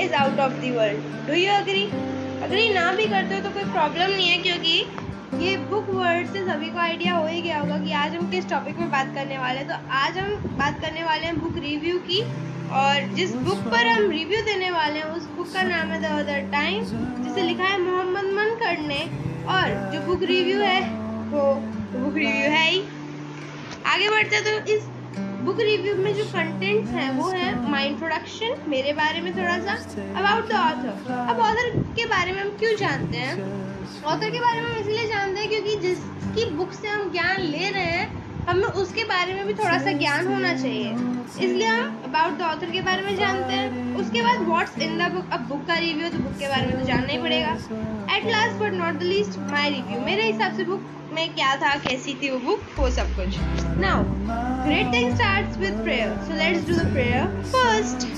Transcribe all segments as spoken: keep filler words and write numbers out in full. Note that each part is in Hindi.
is out of the world. Do you agree? Agree ना भी करते हो तो कोई प्रॉब्लम नहीं है, क्योंकि ये बुक वर्ड से सभी को आइडिया हो ही गया होगा कि आज हम किस टॉपिक में बात करने वाले हैं। तो आज हम बात करने वाले हैं बुक रिव्यू की, और जिस बुक पर हम रिव्यू देने वाले हैं उस बुक का नाम है द अदर टाइम, जिसे लिखा है मोहम्मद मनखड़ ने। और जो बुक रिव्यू है वो बुक रिव्यू है ही। आगे बढ़ते हैं तो इस बुक रिव्यू में जो कंटेंट्स हैं वो है माय इंट्रोडक्शन, मेरे बारे में थोड़ा सा, अबाउट द ऑथर। अब ऑथर के बारे में हम क्यों जानते हैं? ऑथर के बारे में हम इसलिए जानते हैं क्योंकि जिसकी बुक से हम ज्ञान ले रहे हैं हमें उसके बारे में भी थोड़ा सा ज्ञान होना चाहिए, इसलिए हम अबाउट द ऑथर के बारे में जानते हैं। उसके बाद व्हाट्स इन द बुक। अब बुक का रिव्यू तो बुक के बारे में तो जानना ही पड़ेगा। At last but not the least my review, मेरे हिसाब से बुक में क्या था, कैसी थी वो बुक, वो सब कुछ। Now great thing starts with prayer, so let's do the prayer first.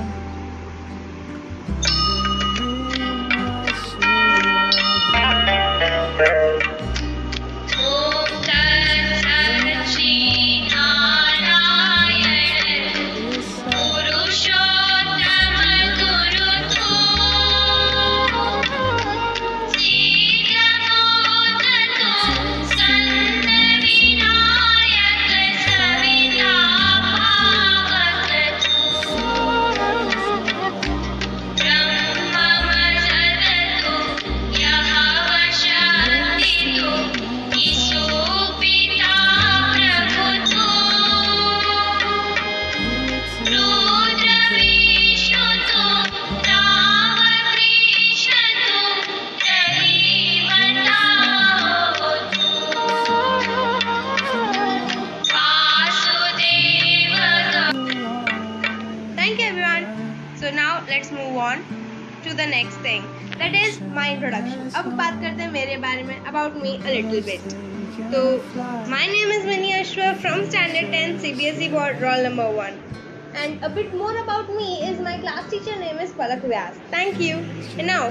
So now let's move on to the next thing, that is my introduction. अब बात करते हैं मेरे बारे में, about me a little bit. तो my name is Vinny Ashwa from standard ten C B S E board roll number one, and a bit more about me is my class teacher name is Palak Vyas. Thank you. And now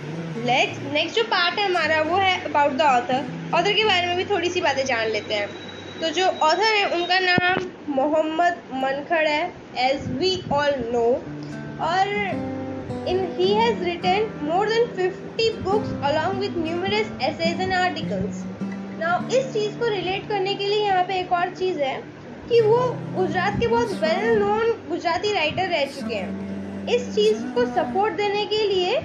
let's next जो part है हमारा वो है about the author. author के बारे में भी थोड़ी सी बातें जान लेते हैं। तो जो author है उनका नाम मोहम्मद मनखड़ है, as we all know, और in he has written more than fifty books along with numerous essays and articles. Now इस चीज़ को रिलेट करने के लिए यहाँ पे एक और चीज़ है कि वो गुजरात के बहुत वेल नोन गुजराती राइटर रह चुके हैं। इस चीज़ को सपोर्ट देने के लिए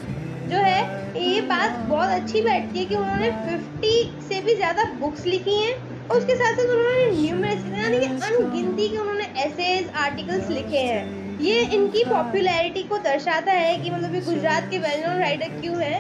जो है ये बात बहुत अच्छी बैठती है कि उन्होंने पचास से भी ज़्यादा बुक्स लिखी हैं, और उसके साथ साथ उन्होंने न्यूमरस यानी कि अनगिनती के उन्होंने एसेज आर्टिकल्स लिखे हैं। ये इनकी पॉपुलैरिटी को दर्शाता है कि मतलब ये गुजरात के वेल नोन राइटर क्यों हैं।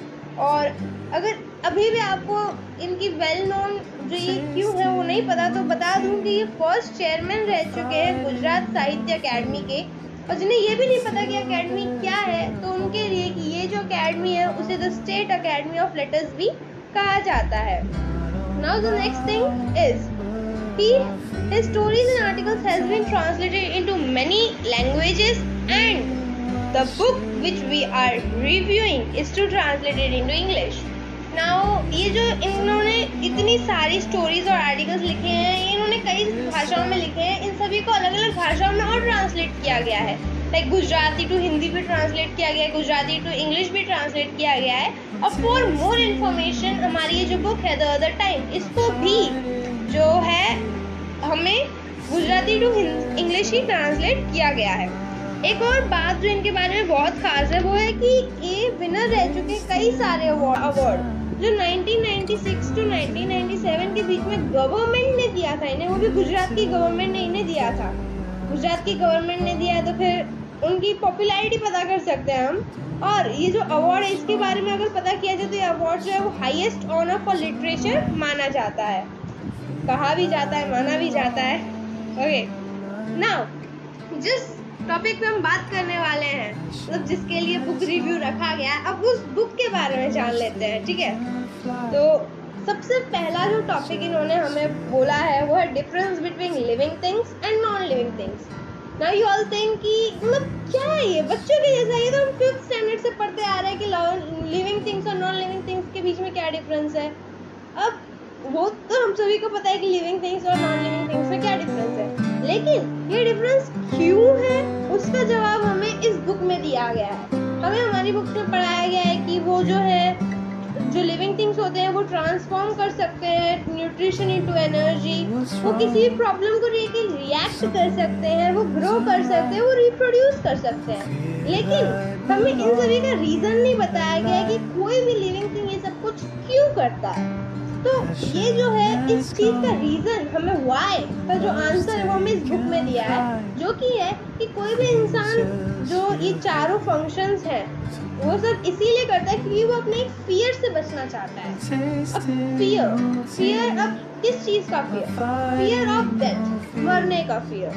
और अगर अभी भी आपको इनकी वेल नोन जो ये क्यों है वो नहीं पता तो बता दूं कि ये फर्स्ट चेयरमैन रह चुके हैं गुजरात साहित्य अकेडमी के, और जिन्हें ये भी नहीं पता कि अकेडमी क्या है तो उनके लिए कि ये जो अकेडमी है उसे the state academy of letters भी कहा जाता है। Now the next thing is he his stories and articles has been translated into many languages, and the book which we are reviewing is to translate it into English. Now ये जो इन्होंने इतनी सारी स्टोरीज और आर्टिकल्स लिखे हैं ये इन्होंने कई भाषाओं में लिखे हैं, इन सभी को अलग अलग भाषाओं में और ट्रांसलेट किया गया है। लाइक गुजराती टू हिंदी भी ट्रांसलेट किया गया है, गुजराती टू इंग्लिश भी ट्रांसलेट किया गया है। और फॉर मोर इन्फॉर्मेशन हमारी ये जो बुक है द अदर टाइम, इसको भी जो है हमें गुजराती टू इंग्लिश ही ट्रांसलेट किया गया है। एक और बात जो इनके बारे में बहुत खास है वो है कि ये विनर रह चुके कई सारे अवार्ड जो nineteen ninety six to nineteen ninety seven के बीच में गवर्नमेंट ने दिया था इन्हें, वो भी गुजरात की गवर्नमेंट ने इन्हें दिया था। गुजरात की गवर्नमेंट ने दिया है तो फिर उनकी पॉपुलैरिटी पता कर सकते हैं हम। और ये जो अवार्ड है इसके बारे में अगर पता किया जाए तो ये अवार्ड जो है वो हाईएस्ट ऑनर फॉर लिटरेचर माना जाता है, कहा भी जाता है, माना भी जाता है। ओके, नाउ जिस टॉपिक पे हम बात करने वाले हैं मतलब जिसके लिए बुक रिव्यू रखा गया है, अब उस बुक के बारे में जान लेते हैं, ठीक है। तो सबसे पहला जो टॉपिक इन्होंने हमें बोला है वो है difference between living things and non living things. Now you all think कि मतलब क्या है ये, बच्चों के जैसा, ये तो हम फिफ्थ स्टैंडर्ड से पढ़ते आ रहे हैं कि लिविंग थिंग्स और नॉन लिविंग थिंग्स के बीच में क्या डिफरेंस है। अब वो तो हम सभी को पता है कि लिविंग थिंग्स और नॉन लिविंग थिंग्स में क्या डिफरेंस है, लेकिन ये डिफरेंस क्यों है उसका जवाब हमें इस बुक में दिया किया गया है। हमें हमारी बुक्स में पढ़ाया गया है कि वो जो है जो लिविंग थिंग्स होते हैं वो ट्रांसफॉर्म कर सकते हैं न्यूट्रिशन इनटू एनर्जी, वो किसी भी प्रॉब्लम को लेके रिएक्ट कर सकते हैं, वो ग्रो कर सकते हैं, वो रिप्रोड्यूस कर सकते हैं। लेकिन हमें इन सभी का रीजन नहीं बताया गया है कि कोई भी लिविंग थिंग ये सब कुछ क्यों करता है। तो ये जो है इस चीज का रीजन हमें व्हाई का जो आंसर है वो हमें इस बुक में दिया है, जो कि है कि कोई भी इंसान जो ये चारों फंक्शंस हैं वो सब इसीलिए करता है क्योंकि वो अपने एक फियर से बचना चाहता है। अब फियर फियर अब किस चीज का फियर? फियर ऑफ डेथ, मरने का फियर।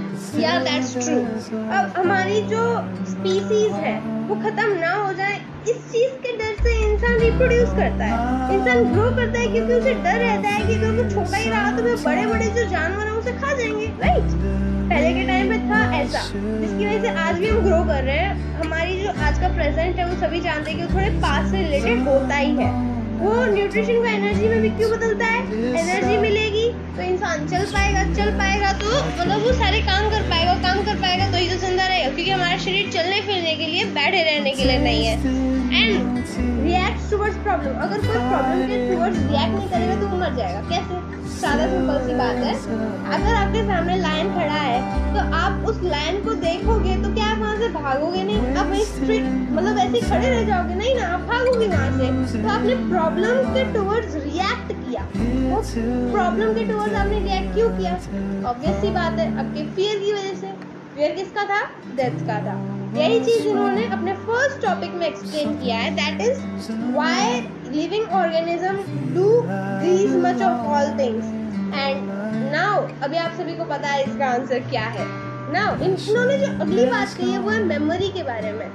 या दैट्स ट्रू। अब हमारी जो स्पीसीज है वो खत्म ना हो जाए इस चीज के डर से इंसान रिप्रोड्यूस करता है, इंसान ग्रो करता है क्योंकि उसे डर रहता है कि अगर वो छोटा ही रहा तो फिर बड़े बड़े जो जानवर हैं उसे खा जाएंगे, राइट। पहले के टाइम में था ऐसा, जिसकी वजह से आज भी हम ग्रो कर रहे हैं। हमारी जो आज का प्रेजेंट है वो सभी जानते हैं कि वो थोड़े पास से रिलेटेड होता ही है। वो न्यूट्रिशन को एनर्जी में भी क्यों बदलता है? एनर्जी मिलेगी तो इंसान चल पाएगा, चल पाएगा तो मतलब वो सारे काम कर पाएगा, काम कर पाएगा तो ही तो जिंदा रहेगा, क्योंकि हमारा शरीर चलने फिरने के लिए, बैठे रहने के लिए नहीं है। एंड रिएक्ट टुवर्ड्स प्रॉब्लम, अगर कोई प्रॉब्लम के टुवर्ड्स रिएक्ट नहीं करेगा तो वो मर जाएगा। कैसे? सादा सिंपल सी बात है, अगर आपके सामने लायन खड़ा है तो आप उस लायन को देखोगे तो क्या आप वहाँ से भागोगे नहीं? आप वहीं स्ट्रेट मतलब ऐसे ही खड़े रह जाओगे? नहीं ना, आप भागोगे वहाँ से। तो आपने प्रॉब्लम के टुवर्ड्स रिएक्ट किया, वो प्रॉब्लम के टुवर्ड्स आपने रिएक्ट क्यों किया? ऑब्वियस सी बात है, आपके फियर की वजह से। फियर किसका था? डेथ का था। यही चीज उन्होंने अपने फर्स्ट टॉपिक में एक्सप्लेन किया है, that is why living organism do these much of all things. And now अभी आप सभी को पता है इसका आंसर क्या है। नाउ इन्होंने जो अगली बात कही है वो है मेमोरी के बारे में।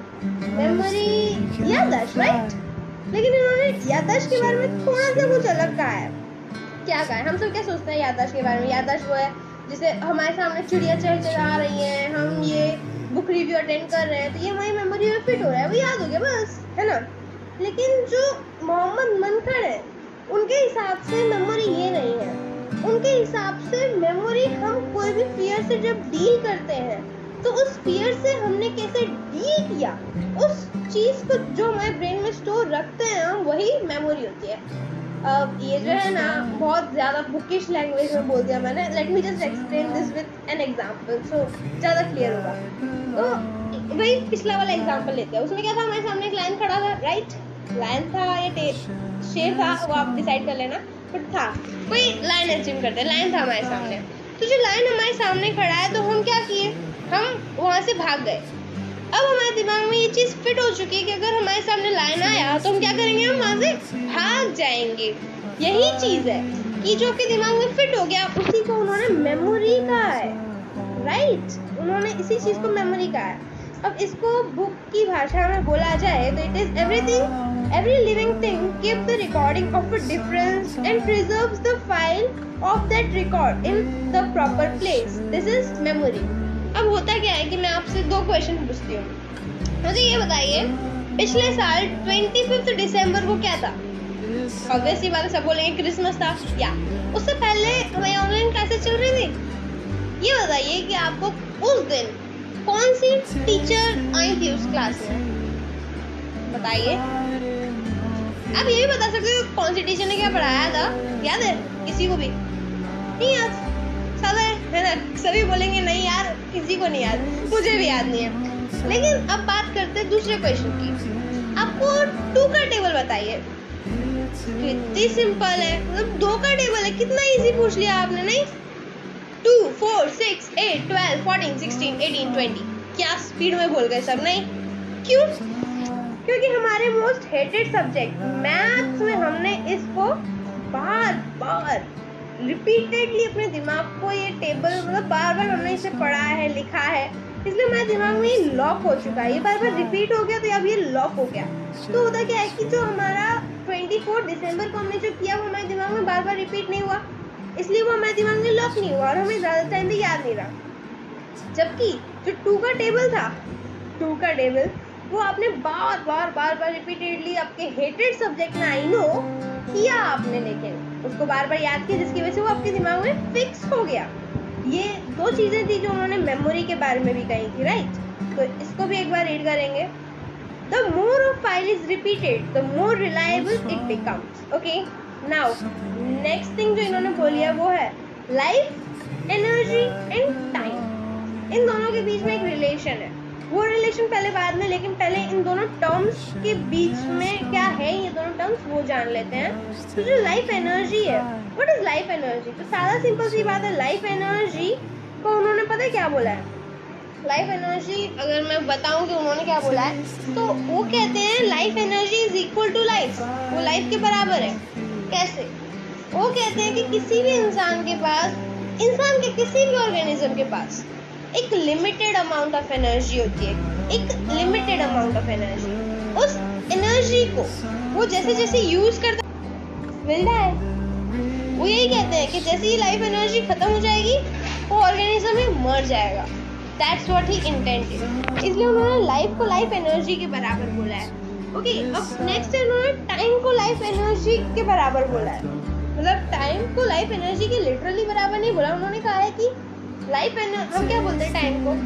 मेमोरी याददाश्त, राइट। लेकिन इन्होंने याददाश्त के बारे में थोड़ा सा कुछ अलग कहा है। क्या कहा है? हम सब क्या सोचते हैं याददाश्त के बारे में? याददाश्त वो है जैसे हमारे सामने चिड़िया चहचहा रही हैं, हम ये बुक रिव्यू अटेंड कर रहे हैं तो ये हमारी मेमोरी में फिट हो रहा है, वो याद हो गया बस, है ना। लेकिन जो मोहम्मद मनखड़ है उनके हिसाब से मेमोरी ये नहीं है। उनके हिसाब से मेमोरी हम कोई भी फियर से जब डील करते हैं तो उस फियर से हमने कैसे डील किया, उस चीज को जो हमारे ब्रेन में स्टोर रखते हैं हम, वही मेमोरी होती है। अब ये जो है ना बहुत ज़्यादा बुकिश लैंग्वेज में बोल दिया मैंने, let me just explain this with an example so ज़्यादा क्लियर होगा। तो वही पिछला वाला एग्जांपल लेते हैं। उसमें क्या था? हमारे सामने एक लायन खड़ा था, राइट। लायन था या शेर था वो आप डिसाइड कर लेना, बट था कोई लायन एज्यूम करते हैं, लायन था हमारे सामने। तो जो लायन हमारे सामने खड़ा है तो हम क्या किए? हम वहाँ से भाग गए। अब हमारे दिमाग में ये चीज़ फिट हो चुकी है कि अगर हमारे सामने लाइन आया तो हम क्या करेंगे? हम वहाँ से भाग जाएंगे। यही चीज़ है कि जो आपके दिमाग में फिट हो गया उसी को उन्होंने मेमोरी कहा है, राइट। उन्होंने इसी चीज़ को मेमोरी कहा है। अब इसको बुक की भाषा में बोला जाए तो it is everything every living thing keep the recording of a difference and preserves the file of that record in the proper place, this is memory. अब होता क्या है कि मैं आपसे दो क्वेश्चन पूछती हूँ। मुझे ये बताइए पिछले साल पच्चीस दिसंबर को क्या था? ऑब्वियसली बात है, सब बोलेंगे क्रिसमस था। या उससे पहले हमारी ऑनलाइन क्लासेस चल रही थी। ये बताइए कि आपको उस दिन कौन सी टीचर आई थी उस क्लास में? बताइए। आप ये भी बता सकते हो कौन सी टीचर ने क्या पढ़ाया था? याद है किसी को भी? नहीं याद, सादा है, है ना। सभी बोलेंगे नहीं यार किसी को नहीं याद, मुझे भी याद नहीं है। लेकिन अब बात करते हैं दूसरे क्वेश्चन की। आपको टू का टेबल बताइए। कितनी सिंपल है, मतलब दो का टेबल है, कितना इजी पूछ लिया आपने, नहीं? Two, four, six, eight, twelve, fourteen, sixteen, eighteen, twenty. क्या स्पीड में बोल गए सब, नहीं? क्यों? क्योंकि हमारे मोस्ट हेटेड सब्जेक्ट मैथ्स में हमने इसको बार बार रिपीटेडली अपने दिमाग को ये टेबल मतलब बार बार हमने इसे पढ़ा है, लिखा है, इसलिए हमारे दिमाग में ये लॉक हो चुका है। ये बार बार रिपीट हो गया तो अब ये लॉक हो गया। तो होता क्या है कि जो हमारा चौबीस दिसंबर को हमने जो किया वो हमारे दिमाग में बार बार रिपीट नहीं हुआ, इसलिए वो हमारे दिमाग में लॉक नहीं हुआ और हमें ज़्यादा टाइम भी याद नहीं रहा। जबकि जो टू का टेबल था, टू का टेबल वो आपने बार बार बार बार रिपीटेडली आपके हेटेड सब्जेक्ट में आई नो किया आपने, लेकिन उसको बार बार याद किया जिसकी वजह से वो आपके दिमाग में फिक्स हो गया। ये दो चीज़ें थी जो उन्होंने मेमोरी के बारे में भी कही थी, राइट। तो इसको भी एक बार रीड करेंगे। The more of file is repeated the more reliable it becomes. Okay, now next thing जो इन्होंने बोली है वो है लाइफ, एनर्जी एंड टाइम। इन दोनों के बीच में एक रिलेशन है, वो रिलेशन पहले बाद में, लेकिन पहले इन दोनों टर्म्स के बीच में क्या है ये दोनों टर्म्स वो जान लेते हैं। तो जो लाइफ एनर्जी है, व्हाट इज लाइफ एनर्जी? तो सादा सिंपल सी बात है, लाइफ एनर्जी को उन्होंने पता है क्या बोला है? लाइफ एनर्जी अगर मैं बताऊं कि उन्होंने क्या बोला है, तो वो कहते हैं life energy is equal to life, वो लाइफ के बराबर है। कैसे? वो कहते हैं कि किसी भी इंसान के पास, इंसान के किसी भी ऑर्गेनिज्म के पास एक लिमिटेड अमाउंट ऑफ एनर्जी होती है, एक लिमिटेड अमाउंट ऑफ एनर्जी। उस एनर्जी को वो जैसे जैसे यूज करता मिलता है, वो यही कहते हैं कि जैसे ही लाइफ एनर्जी खत्म हो जाएगी वो ऑर्गेनिज्म ही मर जाएगा। That's what he intended. इसलिए उन्होंने लाइफ को लाइफ एनर्जी के बराबर बोला है। ओके, अब नेक्स्ट है उन्होंने टाइम को लाइफ एनर्जी के बराबर बोला है। मतलब टाइम को लाइफ एनर्जी के लिटरली बराबर नहीं बोला, उन्होंने कहा है कि लाइफ एनर्जी, हम क्या बोलते हैं टाइम को,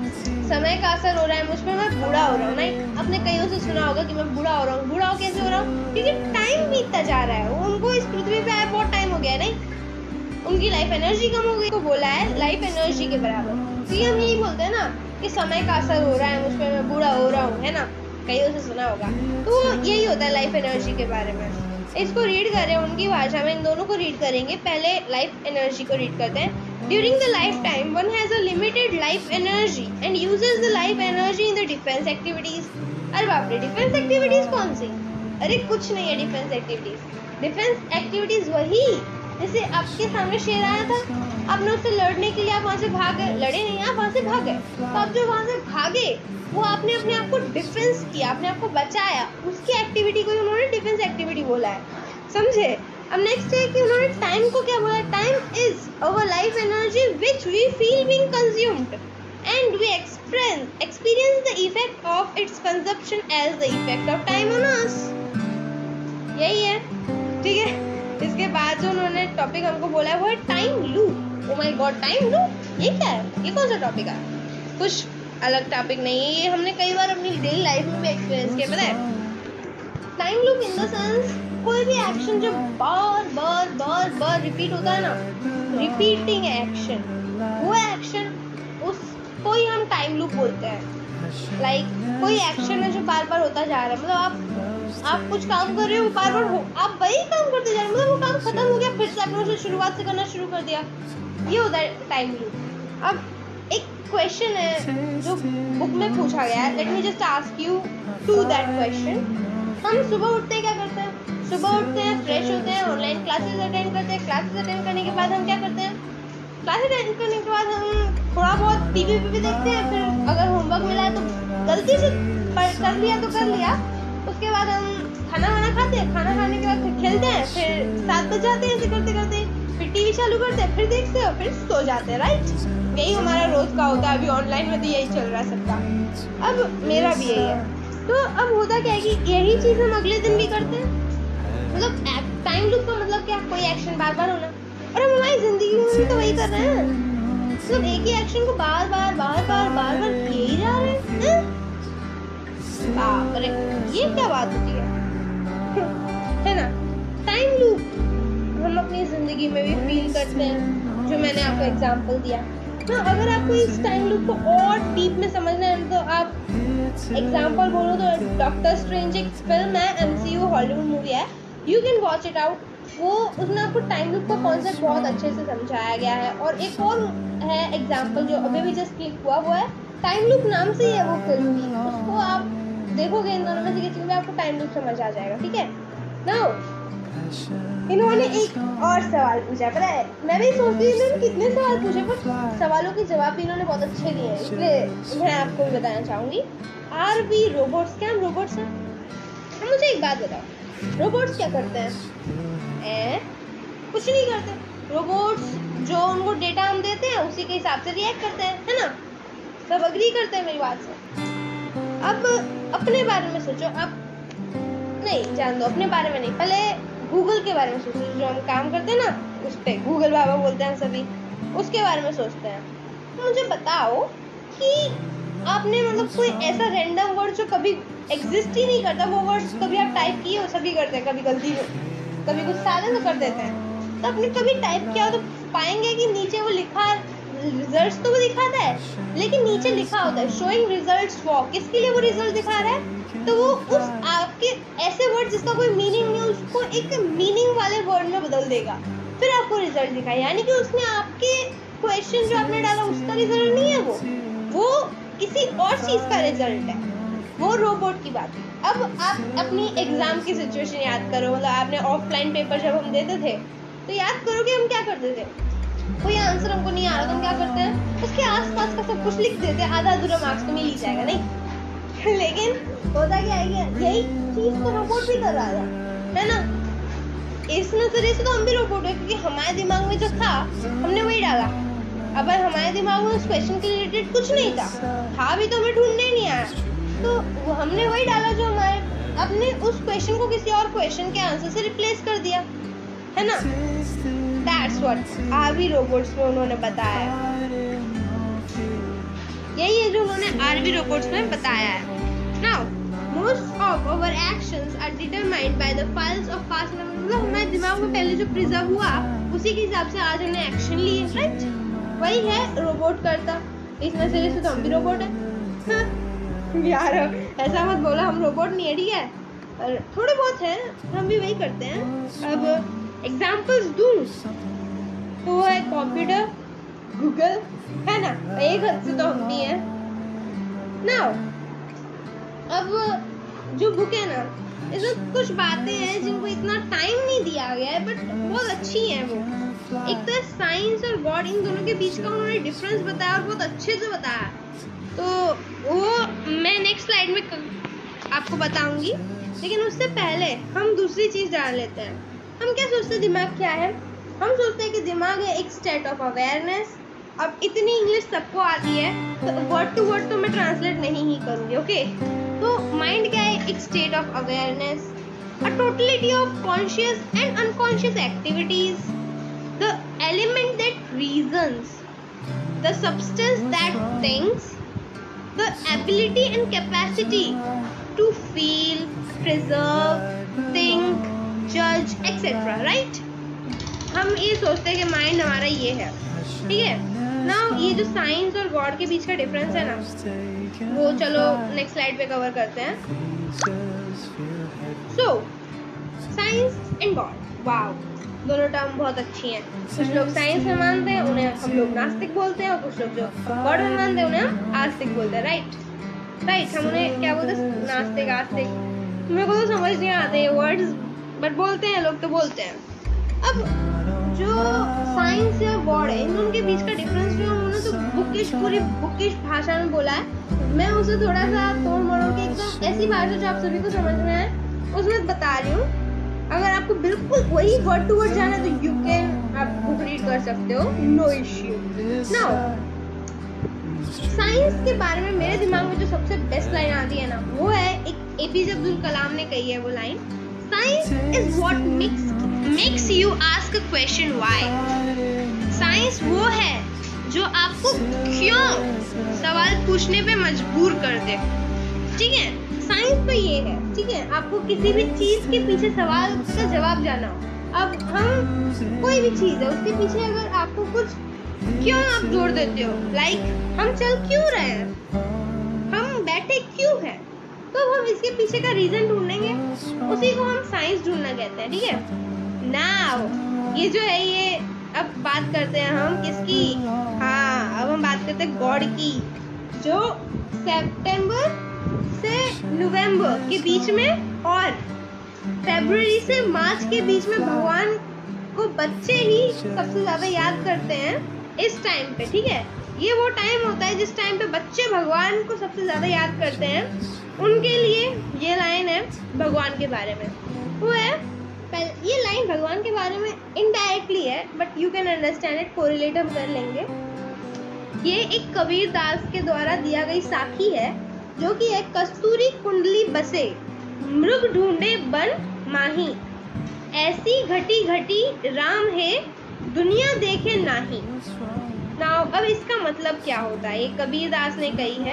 समय का असर हो रहा है मुझ पर, मैं बूढ़ा हो रहा हूँ। नहीं, आपने कईयों से सुना होगा कि मैं बूढ़ा हो रहा हूँ। बूढ़ा हो कैसे हो रहा हूँ? क्योंकि टाइम बीतता जा रहा है, उनको इस पृथ्वी पे आए बहुत टाइम हो गया है, नहीं, उनकी लाइफ एनर्जी कम हो गई। तो बोला है लाइफ एनर्जी के बराबर। तो ये हम यही बोलते हैं ना कि समय का असर हो रहा है मुझ पर, मैं बूढ़ा हो रहा हूँ, है ना, कईयों से सुना होगा। तो यही होता है लाइफ एनर्जी के बारे में। इसको रीड करें उनकी भाषा में, इन दोनों को रीड करेंगे। पहले लाइफ एनर्जी को रीड करते हैं। During the lifetime, one has a limited life energy and uses the life energy in the defense activities. अरे बाप रे, डिफेंस एक्टिविटीज कौन सी? अरे कुछ नहीं है डिफेंस एक्टिविटीज। डिफेंस एक्टिविटीज वही, जैसे आपके सामने शेर आया था, आपने उससे लड़ने के लिए आप वहाँ से भाग गए, लड़े नहीं, आप वहाँ से भाग गए। तो आप जो वहाँ से भागे वो आपने अपने आप को डिफेंस किया, अपने आप को बचाया, उसकी एक्टिविटी को उन्होंने डिफेंस एक्टिविटी बोला है, समझे? अब नेक्स्ट है कि उन्होंने टाइम को क्या बोला? Time is our life energy which we feel being consumed and we experience experience the effect of its consumption as the effect of time on us. यही है, ठीक है। इसके बाद जो उन्होंने टॉपिक हमको बोला है वो है time loop. Oh my God, time loop, ये क्या है? ये कौन सा टॉपिक है? कुछ अलग टॉपिक नहीं है, ये हमने कई बार अपनी डेली लाइफ में भी एक्सपीरियंस किया, पता है। Time loop in the sense कोई भी एक्शन जब बार बार बार बार रिपीट होता है ना, रिपीटिंग एक्शन, वो एक्शन उसको ही हम टाइम लूप बोलते हैं। लाइक like, कोई एक्शन है जो बार बार होता जा रहा है, मतलब आप आप कुछ काम कर रहे हो, बार बार हो, आप वही काम करते जा रहे हो, मतलब वो काम खत्म हो गया, फिर से आपने उसे शुरुआत से करना शुरू कर दिया, ये होता है टाइम लूप। अब एक क्वेश्चन है जो बुक में पूछा गया है, let me just ask you to that question. हम सुबह उठते हैं, क्या करते हैं? सुबह उठते हैं, फ्रेश होते हैं, ऑनलाइन क्लासेस अटेंड करते हैं, क्लासेस अटेंड करने के बाद हम क्या करते हैं? क्लासेस अटेंड करने के बाद हम थोड़ा बहुत टीवी भी देखते हैं, फिर अगर होमवर्क मिला है तो गलती से कर लिया तो कर लिया, उसके बाद हम खाना वाना खाते हैं, खाना खाने के बाद फिर खेलते हैं, फिर सात बज जाते हैं, ऐसे करते करते फिर टीवी चालू करते हैं, फिर देखते हैं, फिर सो जाते हैं, राइट? यही हमारा रोज का होता है। अभी ऑनलाइन में तो यही चल रहा है सबका, अब मेरा भी यही है। तो अब होता क्या है कि यही चीज़ हम अगले दिन भी करते हैं। मतलब टाइम लूप का मतलब क्या? कोई एक्शन बार बार होना, और हम हमारी जिंदगी में भी तो वही कर रहे हैं, मतलब एक ही एक्शन को बार बार बार बार बार बार किए ही जा रहे हैं। बाप रे, ये क्या बात होती है है ना? टाइम लूप हम अपनी जिंदगी में भी फील करते हैं, जो मैंने आपको एग्जांपल दिया। हाँ, अगर आपको इस टाइम लूप को और डीप में समझना है तो आप एग्जांपल बोलो तो डॉक्टर स्ट्रेंज एक फिल्म है, एमसीयू हॉलीवुड मूवी है, you can watch it out. वो उसमें आपको टाइम लूप का कॉन्सेप्ट बहुत अच्छे से समझाया गया है। और एक और है एग्जांपल जो अभी भी जस्ट क्लिक हुआ, वो है टाइम लूप, नाम से ही है वो फिल्म भी, उसको आप देखोगे इन दोनों में से किसी में आपको टाइम लूप समझ आ जाएगा, ठीक है। नाउ इन्होंने एक और सवाल पूछा, पता है मैं भी सोचती हूँ इन्होंने कितने सवाल पूछे, पर सवालों के जवाब भी इन्होंने बहुत अच्छे दिए हैं, इसलिए मैं आपको भी बताना चाहूँगी। Are we robots? क्या हम रोबोट्स हैं? मुझे एक बात बताओ, रोबोट्स क्या करते हैं? ए? कुछ नहीं करते। रोबोट्स जो उनको डेटा हम देते हैं उसी के हिसाब से रिएक्ट करते हैं, है ना? सब अग्री करते हैं मेरी बात से। अब अपने बारे में सोचो, अब नहीं जान दो, अपने बारे में नहीं, पहले गूगल के बारे में सोचो, जो हम काम करते हैं ना उस पर, गूगल बाबा बोलते हैं सभी, उसके बारे में सोचते हैं। तो मुझे बताओ कि आपने मतलब कोई ऐसा रैंडम वर्ड जो कभी एग्जिस्ट ही नहीं करता, वो वर्ड्स कभी आप टाइप किए हो, सभी करते हैं कभी गलती में, कभी कुछ साइलेंस तो कर देते हैं, तो आपने कभी टाइप किया हो तो पाएंगे कि नीचे वो लिखा, रिजल्ट्स तो वो दिखाता है लेकिन नीचे लिखा होता है शोइंग रिजल्ट्स फॉर, किसके लिए वो रिजल्ट दिखा रहा है, तो वो उस आपके ऐसे वर्ड जिसका कोई मीनिंग नहीं, उसको एक मीनिंग वाले वर्ड में बदल देगा, फिर आपको रिजल्ट दिखा। यानी कि उसने आपके क्वेश्चन जो आपने डाला उसका रिजल्ट नहीं है, वो वो किसी और चीज का रिजल्ट है, वो रोबोट की बात है। अब आप अपनी एग्जाम की सिचुएशन याद करो, मतलब आपने ऑफलाइन पेपर जब हम देते थे तो याद करो कि हम क्या करते थे, कोई आंसर हमको नहीं आ रहा तो हम क्या करते हैं, उसके आसपास का सब कुछ लिख देते हैं, आधा अधूरा मार्क्स तो मिल ही जाएगा नहीं। लेकिन होता क्या है, यही चीज तो रोबोट भी कर रहा था, है ना। इस नजरिए से तो हम भी रोबोट है, क्योंकि हमारे दिमाग में जो था हमने वही डाला। अब हमारे दिमाग में उस क्वेश्चन के रिलेटेड कुछ नहीं था, था भी तो हमें ढूंढने नहीं आया, तो वो हमने वही डाला जो हमारे, अपने उस क्वेश्चन को किसी और क्वेश्चन के आंसर से रिप्लेस कर दिया, है ना। That's what आरवी रोबोट्स में उन्होंने बताया, यही है जो उन्होंने आरवी रोबोट्स में बताया है। Now, most of our actions are determined by the files of past memory। मतलब हमारे दिमाग में पहले जो प्रिजर्व हुआ उसी के हिसाब से आज हमने एक्शन लिए, राइट। वही है रोबोट करता, इस नजरिए से तो हम भी रोबोट है। यार ऐसा मत बोला, हम रोबोट नहीं है, ठीक है, और थोड़े बहुत हैं, हम भी वही करते हैं। अब एग्जाम्पल्स दूं तो वो है कंप्यूटर, गूगल, है ना, एक हद से तो हम भी हैं। नाउ अब जो बुक है ना, इसमें कुछ बातें हैं जिनको इतना टाइम नहीं दिया गया है, बट बहुत अच्छी हैं वो। एक तो साइंस और गॉड, इन दोनों के बीच का उन्होंने डिफरेंस बताया और बहुत अच्छे से बताया, तो वो मैं नेक्स्ट स्लाइड में आपको बताऊंगी। लेकिन उससे पहले हम दूसरी चीज़ जान लेते हैं। हम क्या सोचते हैं दिमाग क्या है, हम सोचते हैं कि दिमाग है एक स्टेट ऑफ अवेयरनेस। अब इतनी इंग्लिश सबको आती है तो वर्ड टू वर्ड तो मैं ट्रांसलेट नहीं ही करूँगी, ओके। तो माइंड क्या है, एक state of awareness, a totality of conscious and unconscious activities, the element that reasons, the substance that thinks, the ability and capacity to feel, preserve, think, जज एक्सेट्रा, राइट। हम ये सोचते हैं कि माइंड हमारा ये है, ठीक है ना। ये जो साइंस और गॉड के बीच का डिफरेंस है ना, वो चलो नेक्स्ट स्लाइड पे कवर करते हैं। So science and God, wow, दोनों टर्म बहुत अच्छी हैं। कुछ लोग साइंस में मानते हैं, उन्हें हम लोग नास्तिक बोलते हैं, और कुछ लोग जो गॉड में मानते हैं उन्हें हम आस्तिक बोलते हैं, राइट राइट हम उन्हें क्या बोलते हैं, नास्तिक, आस्तिक। मेरे को तो समझ नहीं आते ये वर्ड्स, बट बोलते हैं लोग, तो बोलते हैं। अब जो साइंस या गॉड है, इन दोनों के बीच का डिफरेंस जो उन्होंने तो बुकिश, पूरी बुकिश भाषा में बोला है, मैं उसे थोड़ा सा तोड़ मरोड़ के एकदम ऐसी भाषा जो आप सभी को समझ में आए उसमें बता रही हूँ। अगर आपको बिल्कुल वही वर्ड टू वर्ड जाना है तो यू कैन, आप बुक रीड कर सकते हो, नो इश्यू। नाउ साइंस के बारे में मेरे दिमाग में जो सबसे बेस्ट लाइन आती है ना, वो है एक एपीजे अब्दुल कलाम ने कही है वो line, science is what makes makes you ask a question why. Science वो है जो आपको क्यों सवाल पूछने पे मजबूर कर दे, ठीक है। साइंस तो ये है, ठीक है, आपको किसी भी चीज के पीछे सवाल का जवाब जाना हो। अब हम कोई भी चीज है उसके पीछे अगर आपको कुछ क्यों आप जोड़ देते हो, लाइक हम चल क्यों रहे हैं, हम बैठे क्यों हैं, तो हम इसके पीछे का रीजन ढूंढेंगे, उसी को हम साइंस ढूंढना कहते हैं, ठीक है। नाउ ये जो है ये, अब बात करते हैं हम किसकी, हाँ अब हम बात करते हैं गॉड की, जो सितंबर से नवंबर के बीच में और फरवरी से मार्च के बीच में भगवान को बच्चे ही सबसे ज्यादा याद करते हैं इस टाइम पे, ठीक है। ये वो टाइम होता है जिस टाइम पे बच्चे भगवान को सबसे ज्यादा याद करते हैं, उनके लिए ये लाइन है भगवान के बारे में। वो है पहले, ये लाइन भगवान के बारे में इनडायरेक्टली है, but you can understand it, correlate हम कर लेंगे। ये एक कबीर दास के द्वारा दिया गई साखी है, जो कि एक कस्तूरी कुंडली बसे मृग ढूंढे बन माही, ऐसी घटी घटी राम है दुनिया देखे नाही। नाउ अब इसका मतलब क्या होता है, ये कबीर दास ने कही है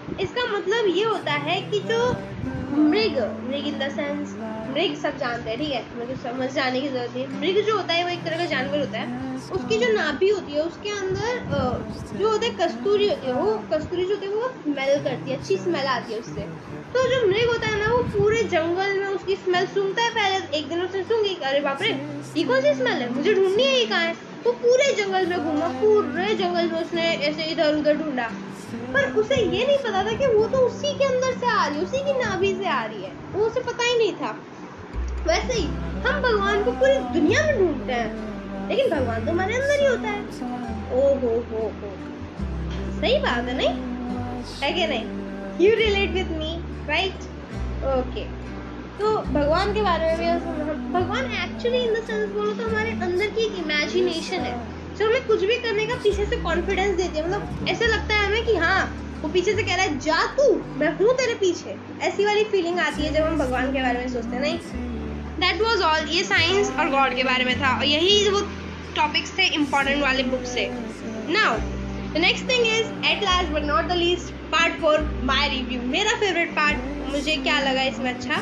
इसका मतलब ये होता है कि जो मृग मृग इन द सेंस मृग सब जानते हैं, ठीक है, मुझे समझ जाने की जरूरत नहीं। मृग जो होता है वो एक तरह का जानवर होता है, उसकी जो नाभि होती है उसके अंदर जो होता है कस्तूरी होती है, वो कस्तूरी जो होती है वो स्मेल करती है, अच्छी स्मेल आती है उससे। तो जो मृग होता है ना वो पूरे जंगल में उसकी स्मेल सूंघता है। पहले एक दिन उसने सूंघी, अरे बाप रे ये कौन सी स्मेल है, मुझे ढूंढनी है, ये कहाँ है। तो पूरे जंगल में घूमा, पूरे जंगल में उसने ऐसे इधर उधर ढूंढा, पर उसे ये नहीं पता था कि वो तो उसी के अंदर से आ रही है, उसी की नाभि से आ रही है, वो उसे पता ही नहीं था। वैसे ही हम भगवान को पूरी दुनिया में ढूंढते हैं, लेकिन भगवान तो हमारे अंदर ही होता है। ओ हो हो हो सही बात है, नहीं है कि नहीं? You relate with me right? Okay, तो भगवान के बारे में भी, भगवान एक्चुअली इन द सेंस बोलो तो हमारे अंदर की एक इमेजिनेशन है जो हमें कुछ भी करने का पीछे से कॉन्फिडेंस देती है। मतलब ऐसे लगता है हमें कि हाँ वो पीछे से कह रहा है जा तू, मैं हूँ तेरे पीछे, ऐसी वाली फीलिंग आती है जब हम भगवान के बारे में सोचते हैं। नहीं, दैट वाज ऑल। ये साइंस और गॉड के बारे में था, और यही वो टॉपिक्स थे इम्पोर्टेंट वाले बुक से। Now the next thing is at last but not the least, part four, my review, मेरा फेवरेट पार्ट, मुझे क्या लगा इसमें अच्छा।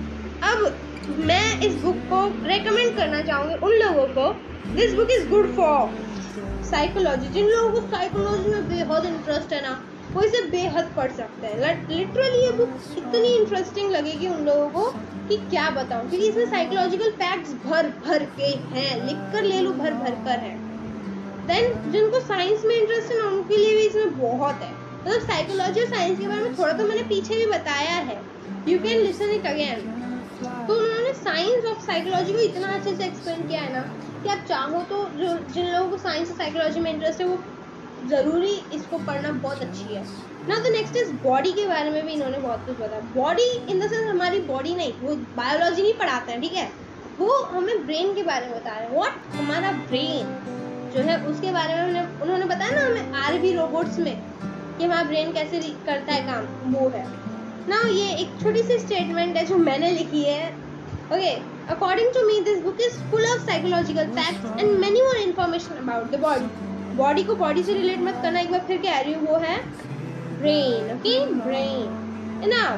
अब मैं इस बुक को रेकमेंड करना चाहूँगी उन लोगों को, this book is good for psychology. जिन लोगों को साइकोलॉजी में बेहद इंटरेस्ट है ना, वो इसे बेहद पढ़ सकते हैं। लिटरली ये बुक इतनी इंटरेस्टिंग लगेगी उन लोगों को कि क्या बताऊं, क्योंकि इसमें साइकोलॉजिकल फैक्ट्स भर भर के हैं, लिख कर ले लो, भर भर कर है। देन जिनको साइंस में इंटरेस्ट है ना, उनके लिए भी इसमें बहुत है। मतलब साइकोलॉजी और साइंस के बारे में थोड़ा तो मैंने पीछे भी बताया है, you can listen it again. तो उन्होंने साइंस ऑफ साइकोलॉजी को इतना अच्छे से एक्सप्लेन किया है ना कि आप चाहो तो जो जिन लोगों को साइंस और साइकोलॉजी में इंटरेस्ट है वो ज़रूरी इसको पढ़ना बहुत अच्छी है ना। तो नेक्स्ट इज बॉडी के बारे में भी इन्होंने बहुत कुछ बताया। बॉडी इन द सेंस हमारी बॉडी नहीं, वो बायोलॉजी नहीं पढ़ाते हैं, ठीक है, वो हमें ब्रेन के बारे में बता रहे हैं। व्हाट, हमारा ब्रेन जो है उसके बारे में उन्होंने उन्होंने बताया ना हमें आरवी रोबोट्स में कि हमारा ब्रेन कैसे करता है काम, वो है ना। ये एक छोटी सी स्टेटमेंट है जो मैंने लिखी है। Okay, according to me this book is full of psychological facts and many more information about the body. Body को बॉडी से रिलेट मत करना, एक बार फिर कह रही हूँ, वो है brain. Okay, brain. Now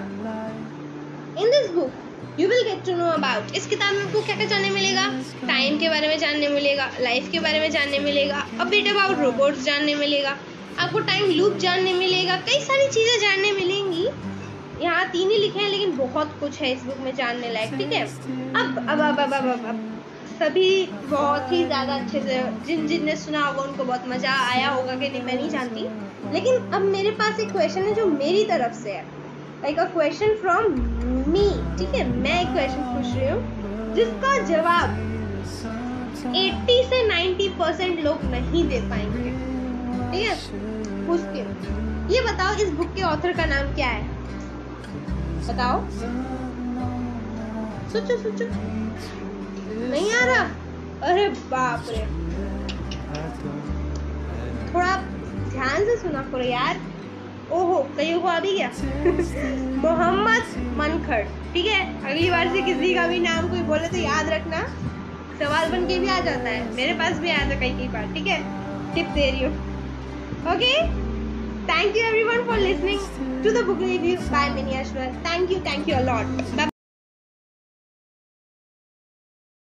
in this book you will get to know about, इस किताब में आपको क्या क्या जानने मिलेगा, टाइम के बारे में जानने मिलेगा, लाइफ के बारे में जानने मिलेगा, अ बिट अबाउट रोबोट्स जानने मिलेगा, आपको टाइम लूप जानने मिलेगा, कई सारी चीज़ें जानने मिलेंगी। यहाँ तीन ही लिखे हैं लेकिन बहुत कुछ है इस बुक में जानने लायक, ठीक है। अब अब अब अब अब अब, अब सभी बहुत ही ज़्यादा अच्छे से, जिन जिन ने सुना होगा उनको बहुत मज़ा आया होगा कि नहीं मैं नहीं जानती, लेकिन अब मेरे पास एक क्वेश्चन है जो मेरी तरफ से है, like a question from me, ठीक है। मैं एक क्वेश्चन पूछ रही हूँ जिसका जवाब अस्सी से नब्बे परसेंट लोग नहीं दे पाएंगे, ठीक है। पूछती हूँ, ये बताओ इस बुक के ऑथर का नाम क्या है, बताओ, सोचो सोचो, नहीं आ रहा, अरे बाप रे, थोड़ा ध्यान से सुना करो यार। ओहो, कईयों को आ भी गया। मोहम्मद मनखड़, ठीक है। अगली बार से किसी का भी नाम कोई बोले तो याद रखना, सवाल बन के भी आ जाता है, मेरे पास भी आया था कई कई बार, ठीक है। टिप दे रही हूँ। Okay, thank you everyone for listening to the book review by Mini Ashwar. Thank you, thank you a lot. Bye bye.